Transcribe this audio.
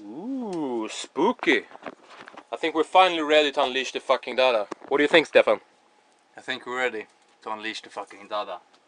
Ooh, spooky. I think we're finally ready to unleash the fucking Dada. What do you think, Stefan? I think we're ready to unleash the fucking Dada.